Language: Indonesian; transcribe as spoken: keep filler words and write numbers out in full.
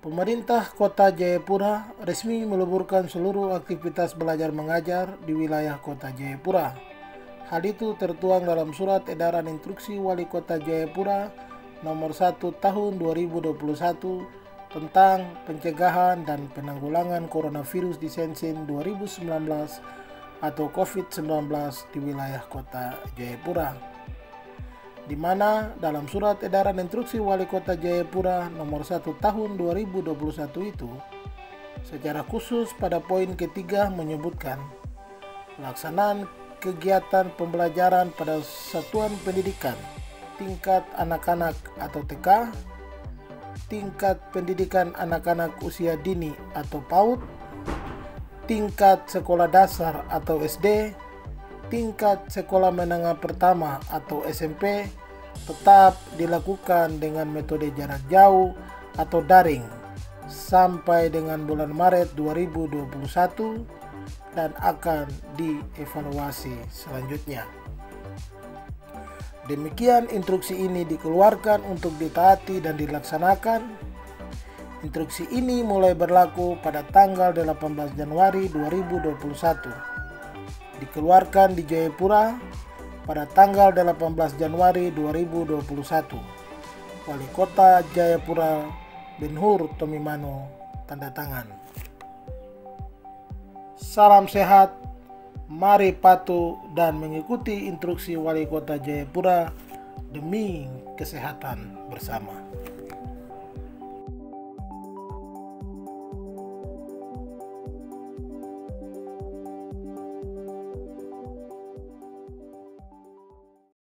Pemerintah Kota Jayapura resmi meliburkan seluruh aktivitas belajar mengajar di wilayah Kota Jayapura. Hal itu tertuang dalam Surat Edaran Instruksi Wali Kota Jayapura nomor satu tahun dua ribu dua puluh satu tentang pencegahan dan penanggulangan coronavirus disease dua ribu sembilan belas atau covid sembilan belas di wilayah Kota Jayapura, di mana dalam Surat Edaran Instruksi Wali Kota Jayapura nomor satu tahun dua ribu dua puluh satu itu secara khusus pada poin ketiga menyebutkan pelaksanaan kegiatan pembelajaran pada satuan pendidikan tingkat anak-anak atau T K, tingkat pendidikan anak-anak usia dini atau PAUD, tingkat sekolah dasar atau S D, tingkat sekolah menengah pertama atau S M P tetap dilakukan dengan metode jarak jauh atau daring sampai dengan bulan Maret dua ribu dua puluh satu dan akan dievaluasi selanjutnya. Demikian instruksi ini dikeluarkan untuk ditaati dan dilaksanakan. Instruksi ini mulai berlaku pada tanggal delapan belas Januari dua ribu dua puluh satu. Dikeluarkan di Jayapura pada tanggal delapan belas Januari dua ribu dua puluh satu. Wali Kota Jayapura Benhur Tomimano tanda tangan. Salam sehat, mari patuh dan mengikuti instruksi Wali Kota Jayapura demi kesehatan bersama.